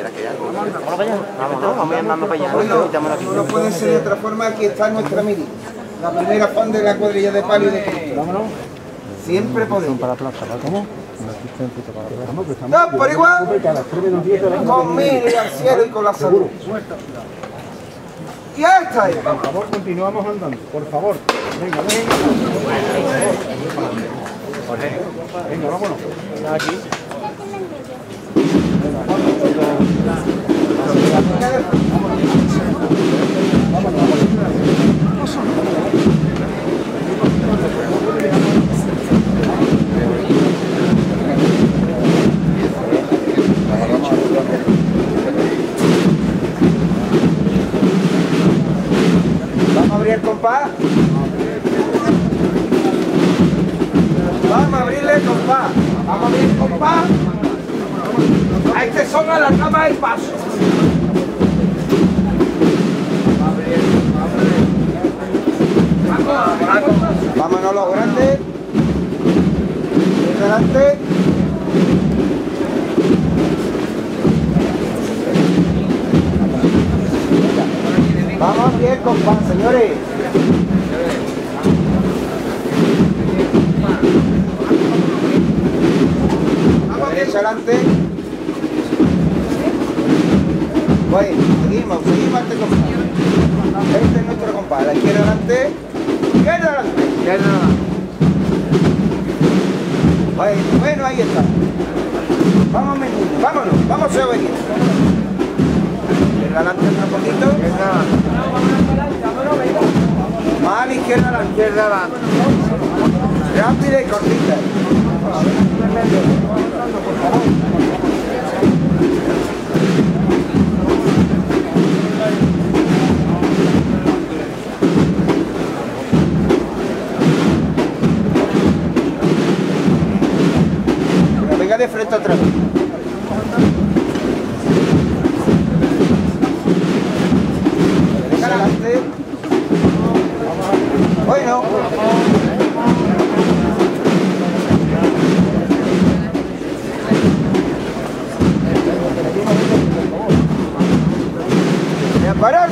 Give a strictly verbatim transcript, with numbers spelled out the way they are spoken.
Vámonos para allá. Vamos, vamos andando para allá. Bueno, no puede ser de otra forma. Aquí está nuestra mini. La primera fan de la cuadrilla de palo y de cristo. Vámonos. Siempre podemos. Para plaza, ¿cómo? No, por igual. Con mil y al cielo y con la salud. Y ahí está. Por favor, continuamos andando. Por favor. Venga, venga. Venga, vámonos. Aquí. Vamos a abrir el compás. Vamos a abrirle el compás. Vamos a abrir el compás. A este son a la cama del paso. Vámonos los grandes. Delante. Vamos a abrir el compás, señores. Derecha adelante. Bueno, seguimos, seguimos este compás. Este es nuestro compás. La izquierda adelante. Izquierda adelante. Izquierda adelante. Bueno, bueno, ahí está. Vamos, menino, vámonos, vamos a venir. Izquierda adelante otro poquito. Más a la izquierda adelante. Izquierda adelante. Rápida y cortita. Por favor. Venga de frente otra vez. Derecha adelante. Bueno. Parar.